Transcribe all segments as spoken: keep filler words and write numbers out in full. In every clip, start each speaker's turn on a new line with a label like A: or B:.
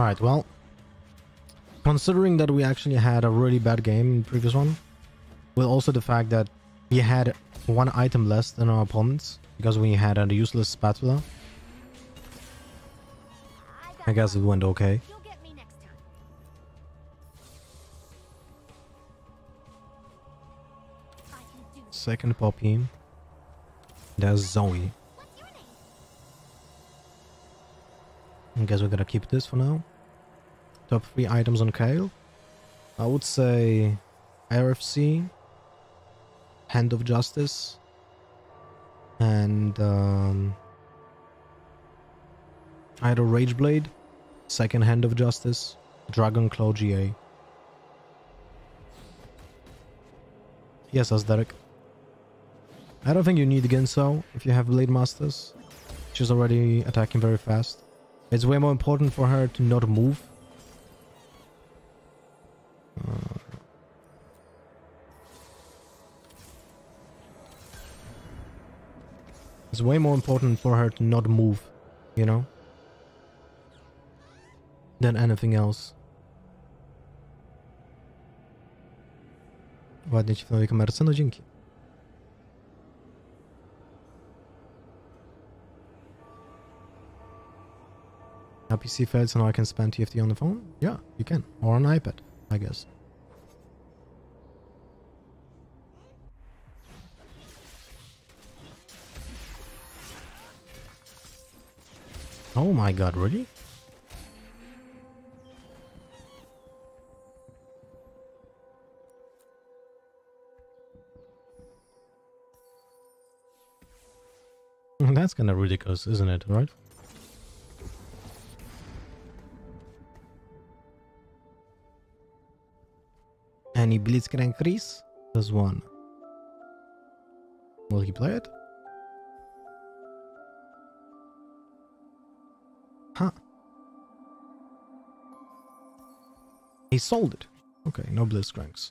A: Alright, well, considering that we actually had a really bad game in the previous one, with also the fact that we had one item less than our opponents, because we had a useless spatula, I guess it went okay. Second Poppy. There's Zoe. I guess we're gonna keep this for now. Top three items on Kale. I would say R F C, Hand of Justice, and um, either Rageblade, second Hand of Justice, Dragon Claw G A. Yes, as Derek. I don't think you need Ginso if you have Blade Masters. She's already attacking very fast. It's way more important for her to not move. Uh, it's way more important for her to not move, you know, than anything else. Ładnie ci w nowej kamerce, no dzięki. Now P C failed, so now I can spend T F T on the phone? Yeah, you can. Or on iPad, I guess. Oh my god, really? That's kind of ridiculous, isn't it, right? Any Blitzcrank freeze? There's one. Will he play it? Huh. He sold it. Okay, no Blitzcranks.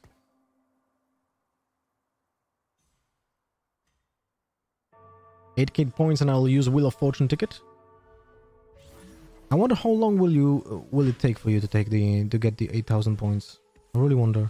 A: eight K points and I'll use Wheel of Fortune ticket. I wonder how long will you uh, will it take for you to take the to get the eight thousand points. I really wonder.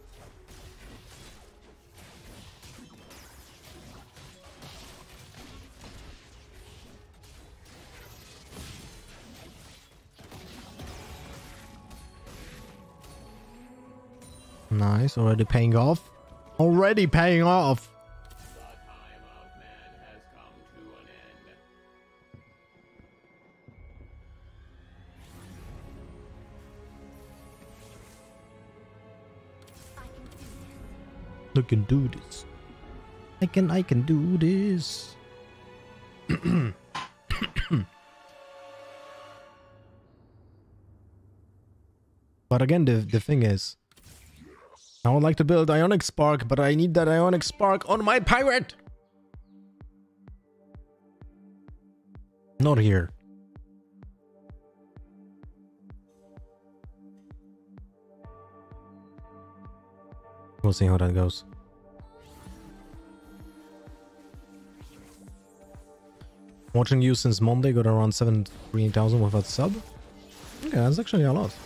A: Nice, already paying off. Already paying off. I can do this. I can, I can do this. But again, the, the thing is, I would like to build Ionic Spark, but I need that Ionic Spark on my pirate. Not here. We'll see how that goes. Watching you since Monday, got around seventy-three thousand with that sub. Okay, that's actually a lot.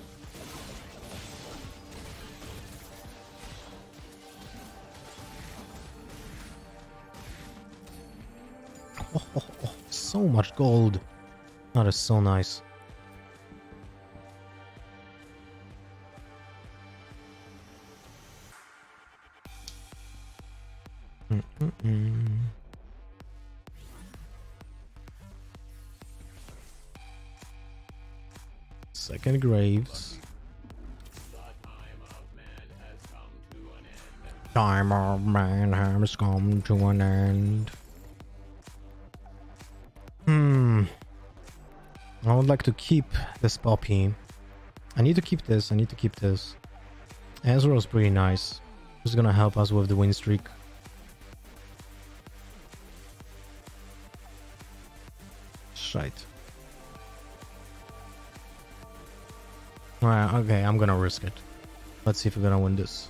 A: Oh, oh, oh, so much gold. That is so nice. Mm-mm-mm. Second Graves. Time of man has come to an end. Hmm. I would like to keep this Poppy. I need to keep this. I need to keep this. Ezreal's pretty nice. Who's gonna help us with the win streak? Shite. Alright, okay, I'm gonna risk it. Let's see if we're gonna win this.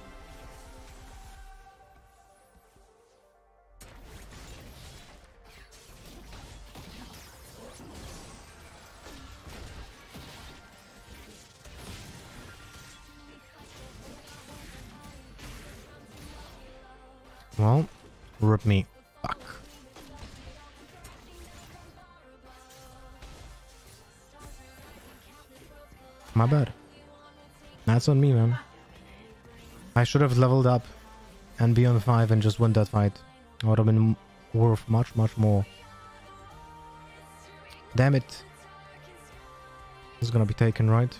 A: Well, rip me. Fuck. My bad. That's on me, man. I should have leveled up and be on five and just win that fight. I would have been worth much, much more. Damn it. It's gonna be taken, right?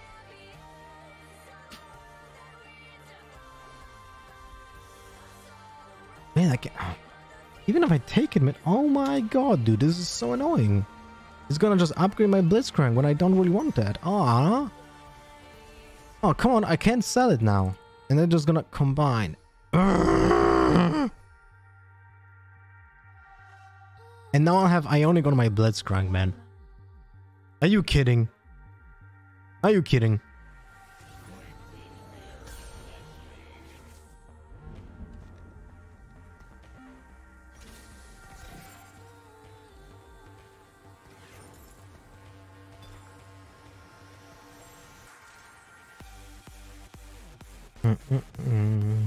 A: Man, I can't... Even if I take it, man... Oh my god, dude. This is so annoying. It's gonna just upgrade my Blitzcrank when I don't really want that. Ah. Oh, come on. I can't sell it now. And they're just gonna combine. And now I have Ionic on my Blitzcrank, man. Are you kidding? Are you kidding? Mm-mm-mm.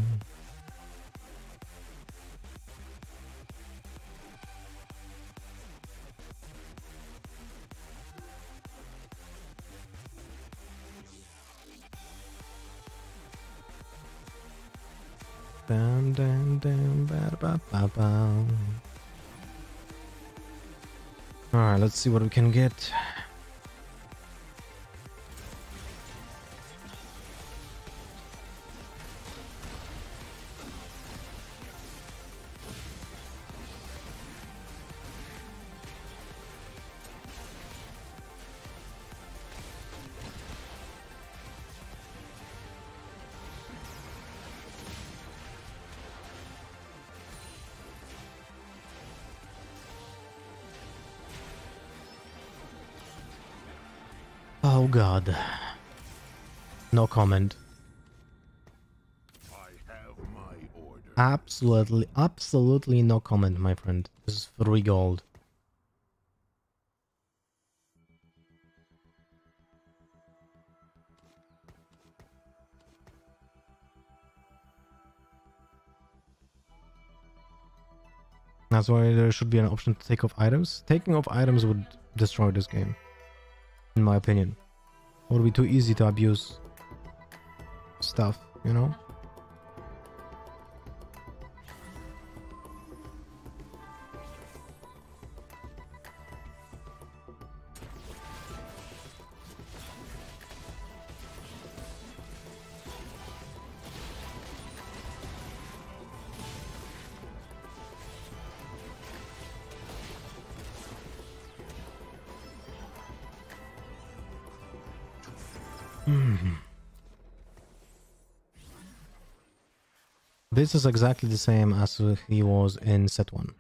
A: Dum dum dum ba ba ba ba. All right, let's see what we can get. Oh god. No comment.
B: I have my order.
A: Absolutely, absolutely no comment, my friend. This is three gold. That's why there should be an option to take off items. Taking off items would destroy this game, in my opinion. It would be too easy to abuse stuff, you know? Mm. This is exactly the same as he was in set one.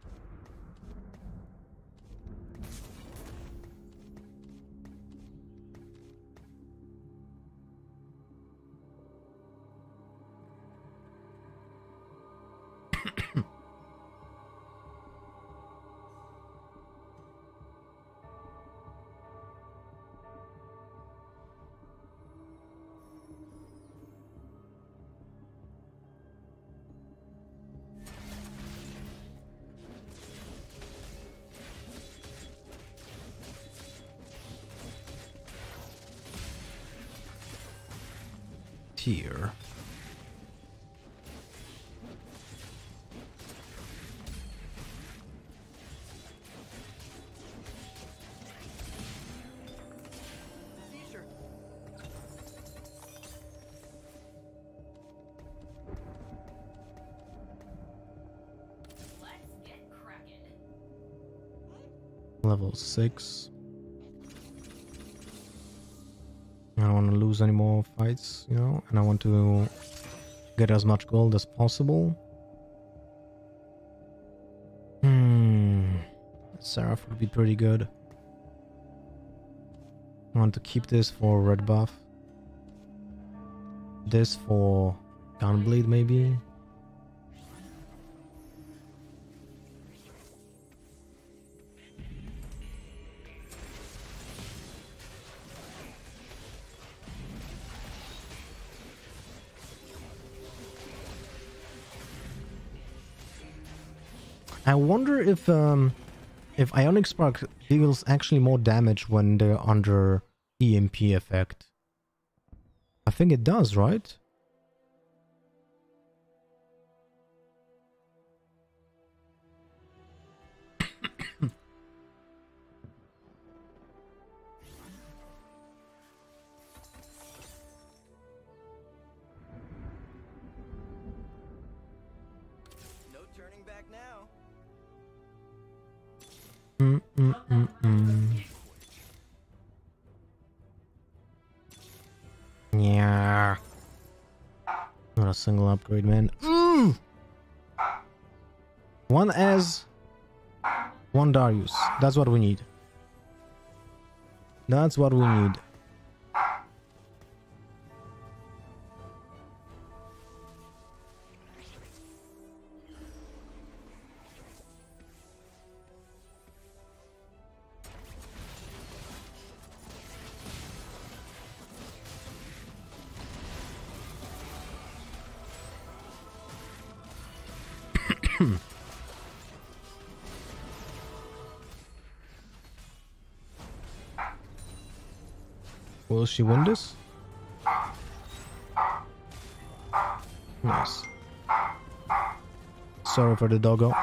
A: Here. Level six. I don't want to lose any more fights, you know, and I want to get as much gold as possible. Hmm. Seraph would be pretty good. I want to keep this for red buff. This for Gunblade, maybe. I wonder if um if Ionic Spark deals actually more damage when they're under E M P effect. I think it does, right?
B: No turning back now.
A: Mm, mm, mm, mm. Yeah. Not a single upgrade, man. Mm! One as one Darius. That's what we need. That's what we need. Will she win this? Nice. Sorry for the doggo.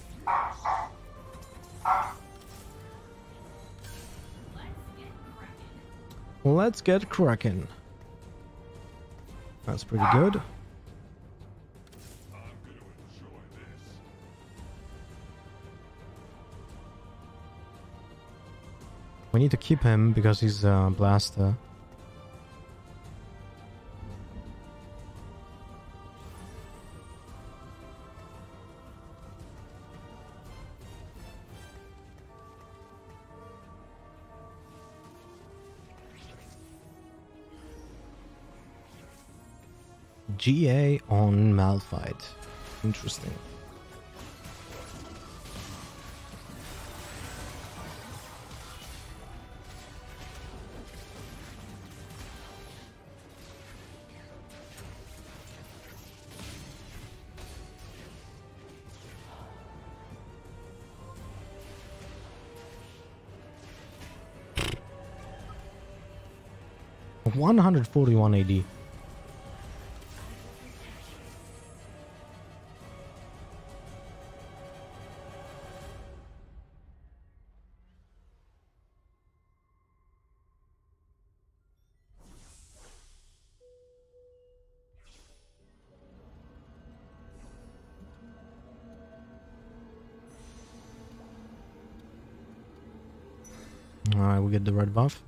A: Let's get cracking. That's pretty good. We need to keep him because he's a blaster. G A on Malphite. Interesting. one forty-one A D. Alright, we get the red buff.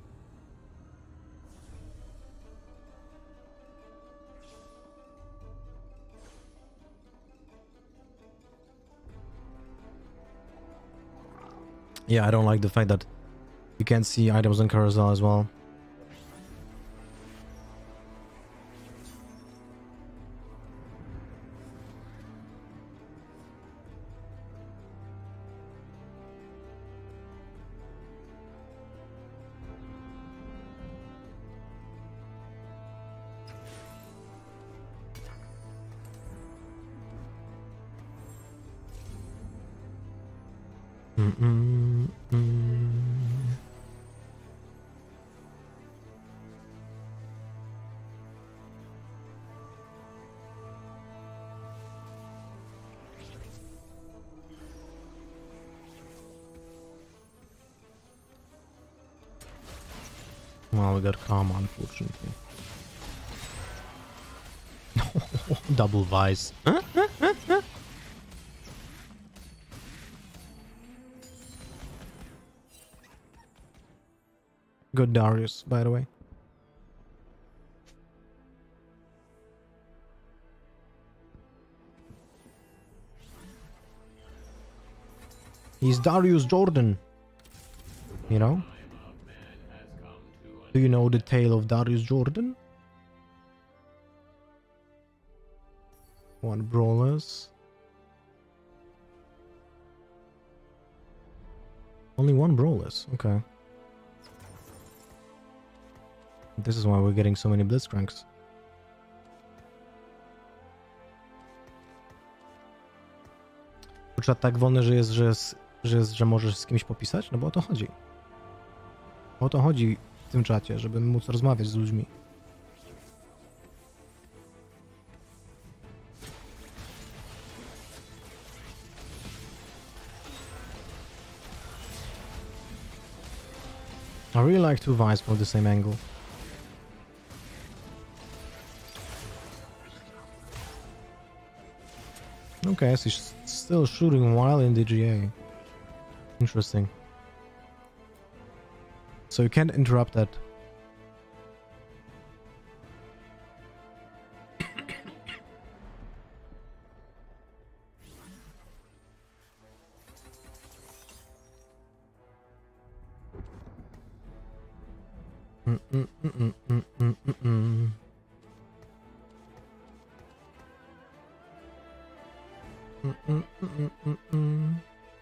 A: Yeah, I don't like the fact that you can't see items on carousel as well. Mm-mm, mm. Well, we got karma, unfortunately. Double vice. Huh? Huh? Huh? Huh? Good Darius, by the way. He's Darius Jordan. You know? Do you know the tale of Darius Jordan? One brawlers. Only one brawlers. Okay. This is why we're getting so many blitzcranks. czat tak wolny, że jest, że jest, że jest, że możesz z kimś popisać? No bo o to chodzi. O to chodzi w tym czacie, żeby móc rozmawiać z ludźmi. I really like two vines from the same angle. Okay, so she's still shooting while in the G A. Interesting. So you can't interrupt that. Mm -mm -mm -mm -mm -mm -mm. Mm -mm -mm -mm -mm.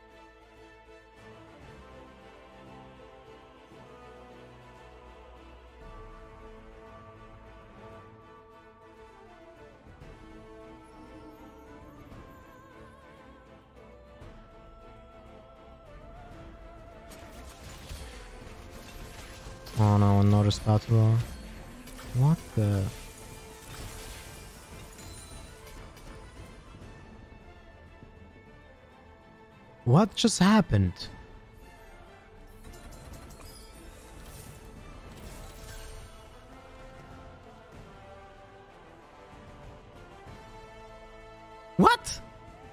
A: Oh no, another spatula. What the? What just happened? What?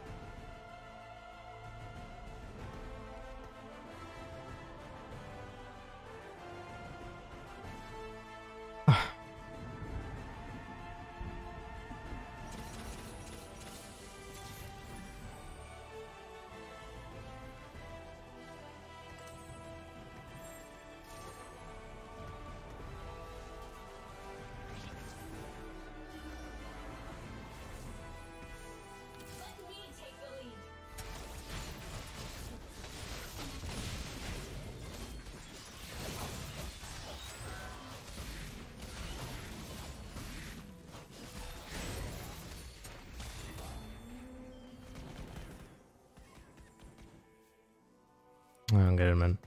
A: I don't get it, man.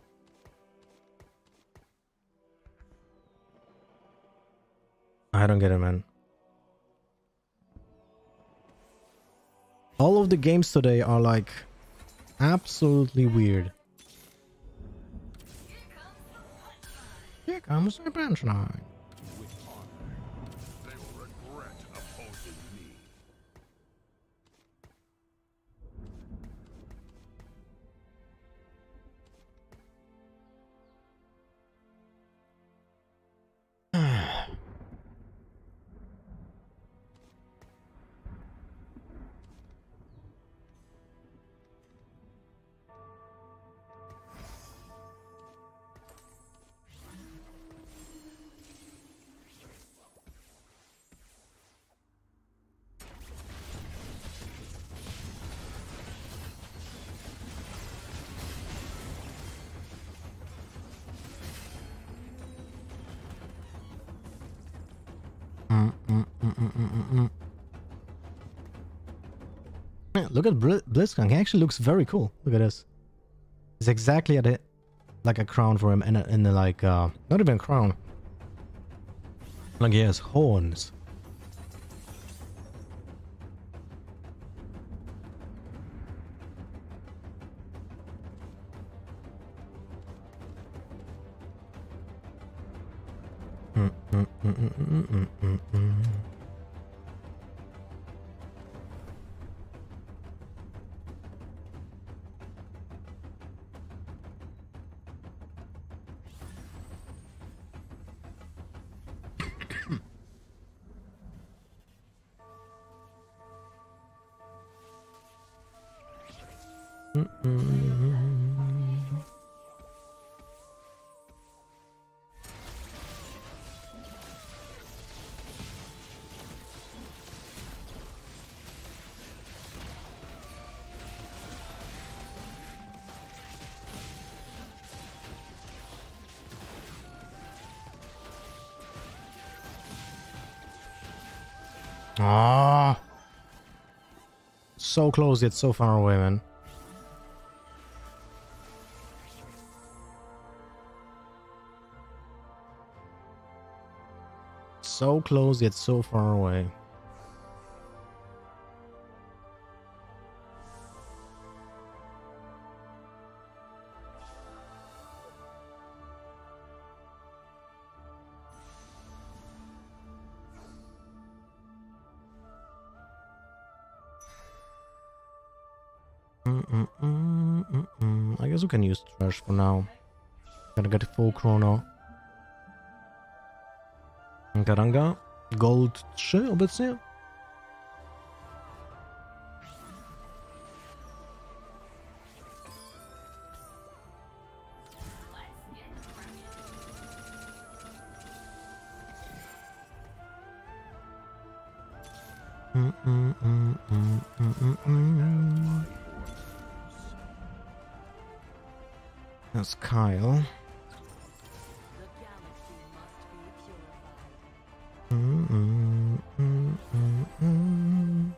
A: I don't get it, man. All of the games today are like absolutely weird. Here comes the punchline.
C: They will regret opposing me.
A: Mm, mm, mm, mm, mm, mm, mm. Yeah, look at Bl Blitzcrank. He actually looks very cool. Look at this. It's exactly at it, like a crown for him, and in, in the like, uh, not even a crown. Like he has horns. Mm, mm, mm, mm, mm, mm, mm, mm. Mm, mm, mm. Ah, so close yet so far away, man. So close yet so far away. Mm -mm -mm -mm -mm. I guess we can use trash for now. Gotta get a full chrono. Karanga. Gold trzy obecnie? Mm -mm -mm -mm -mm -mm. That's Kyle. Mm -mm -mm -mm -mm.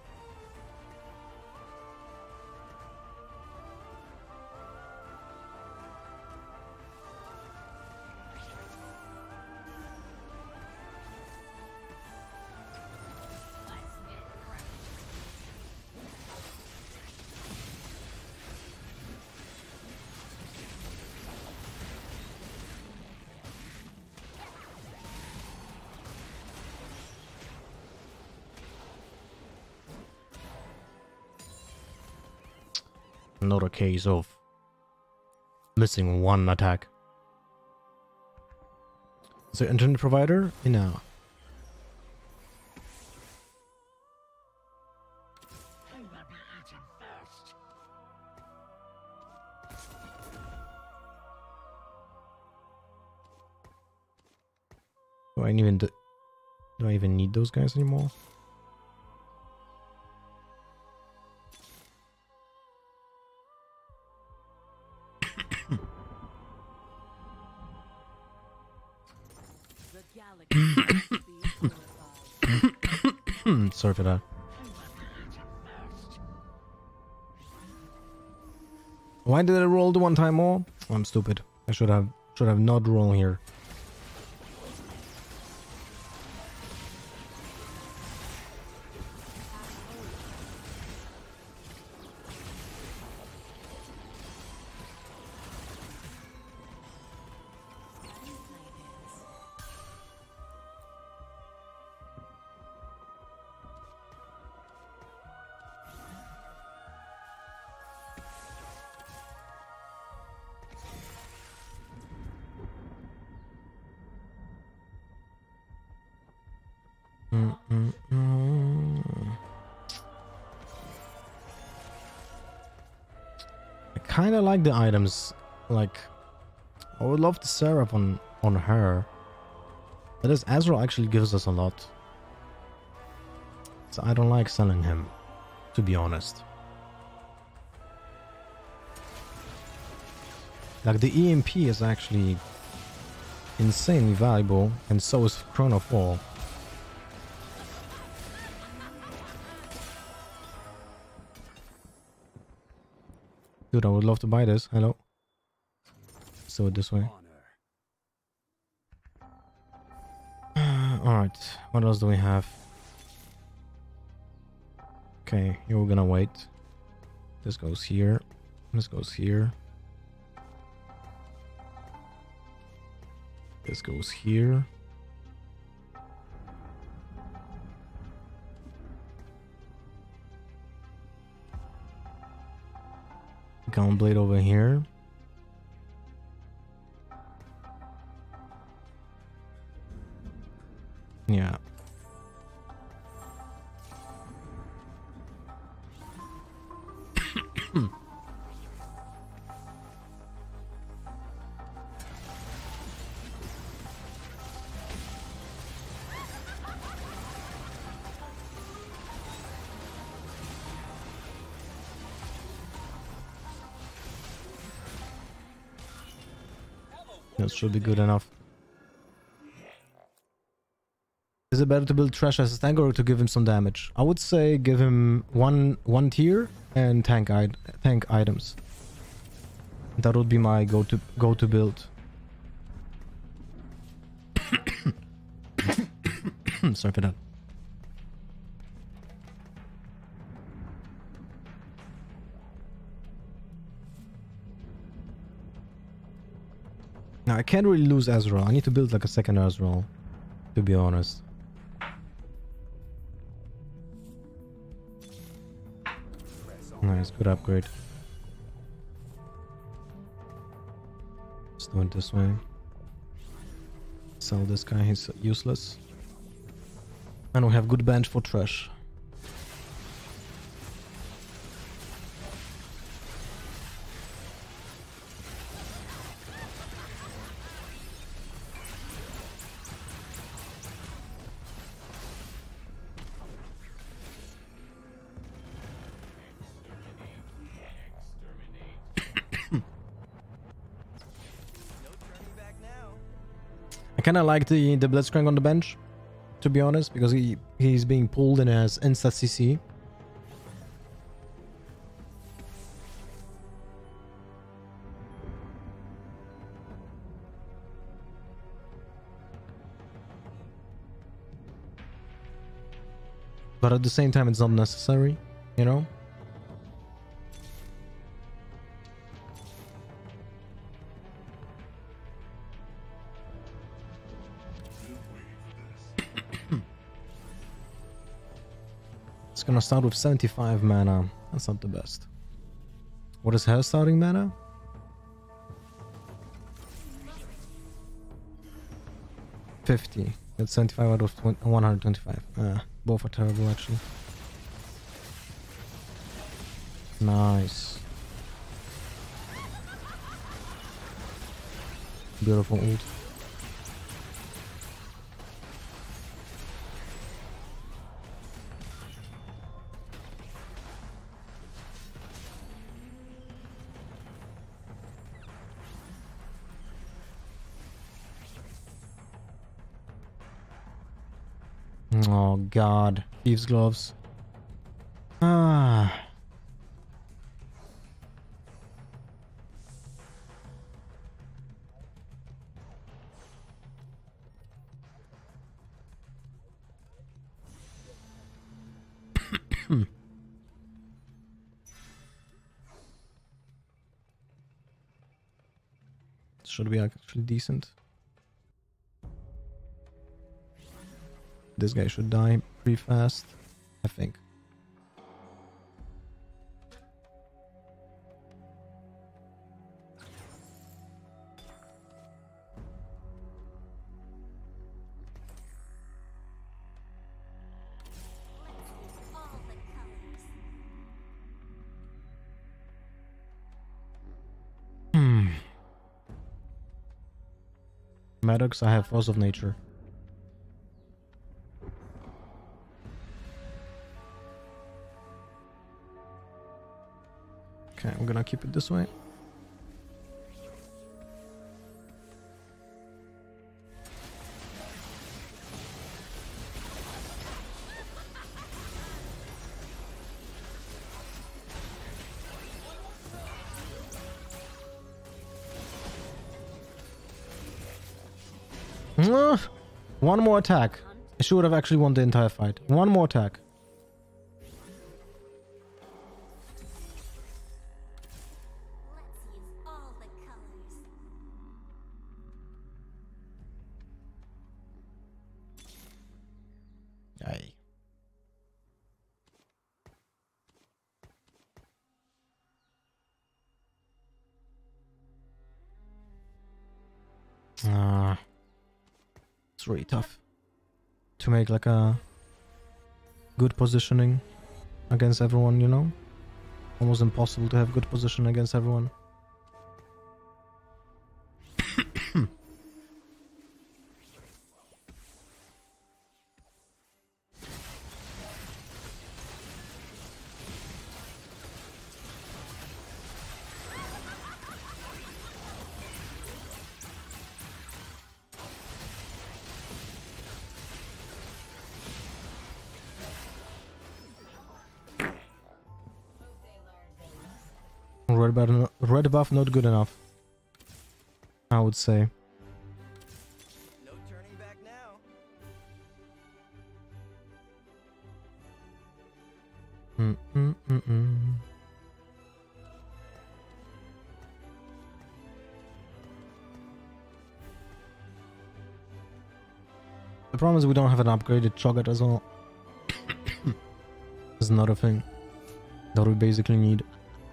A: Not a case of missing one attack. So internet provider? No. Do I even do, do I even need those guys anymore? Sorry for that. Why did I roll the one time more? I'm stupid. I should have should have not rolled here. Mm -mm -mm. I kind of like the items. Like, I would love the Seraph on on her. But this Azrael actually gives us a lot. So I don't like selling him, to be honest. Like, the E M P is actually insanely valuable, and so is Chrono Fall. Dude, I would love to buy this. Hello. So this way. Alright, what else do we have? Okay, here we're gonna wait. This goes here. This goes here. This goes here. Gun blade over here. Yeah. That should be good enough. Is it better to build Trash as a tank or to give him some damage? I would say give him one one tier and tank id tank items. That would be my go-to go-to build. Sorry for that. Now I can't really lose Ezreal. I need to build like a second Ezreal, to be honest. Nice, good upgrade. Let's do it this way. Sell this guy, he's useless. And we have good bench for trash. I kind of like the the Blitzcrank on the bench, to be honest, because he he's being pulled in as insta C C. But at the same time, it's not necessary, you know? It's gonna start with seventy-five mana. That's not the best. What is her starting mana? fifty. That's seventy-five out of one hundred twenty-five. Uh, both are terrible, actually. Nice. Beautiful ult. Oh god, thieves gloves. Ah. Should be actually decent. This guy should die pretty fast, I think. Hmm. Maddox, I have Force of Nature. Okay, I'm gonna keep it this way. Uh, one more attack. I should have actually won the entire fight. One more attack. Aye. Ah, it's really tough to make like a good positioning against everyone, you know? Almost impossible to have good position against everyone. Red buff, red buff not good enough, I would say.
B: No turning back now.
A: Mm, mm, mm, mm. The problem is we don't have an upgraded Cho'Gath as well. That's another thing that we basically need.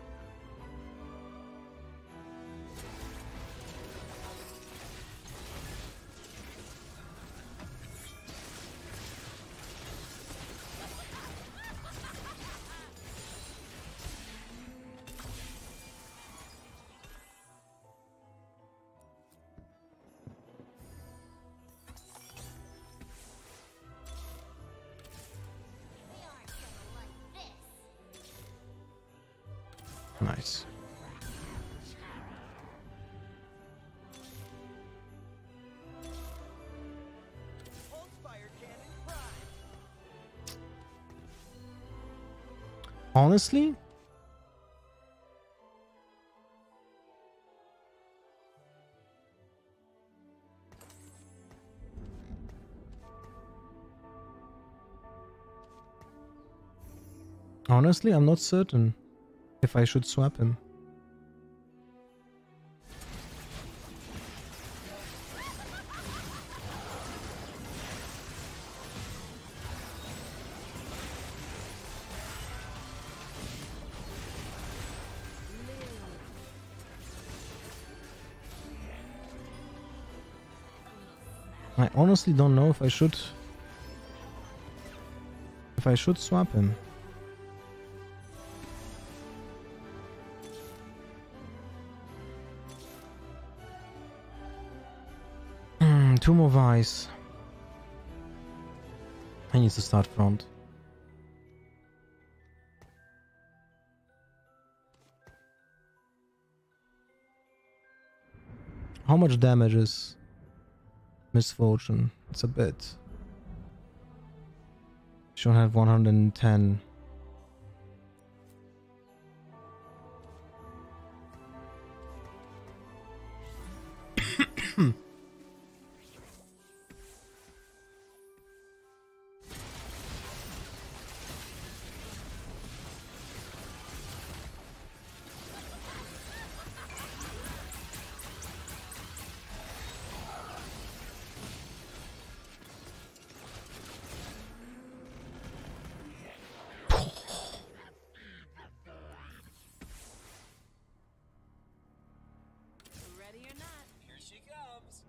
A: Nice.
B: Hold fire cannon prime.
A: Honestly, honestly, I'm not certain if I should swap him. I honestly don't know if I should if I should swap him. Hmm, two more Vice. I need to start front. How much damage is Misfortune? It's a bit. Should have one hundred ten.
B: Ready or not, here she comes.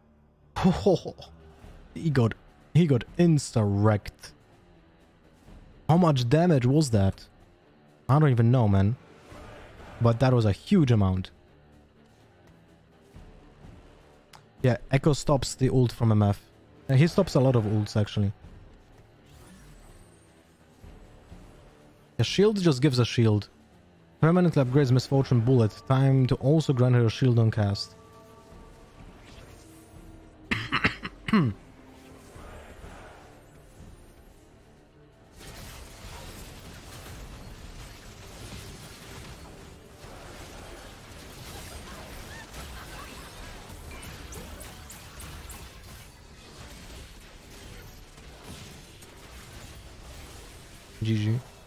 A: He got he got insta-wrecked. How much damage was that? I don't even know, man. But that was a huge amount. Yeah, Echo stops the ult from M F. Uh, he stops a lot of ults, actually. A shield just gives a shield. Permanently upgrades Misfortune Bullet. Time to also grant her a shield on cast. G G.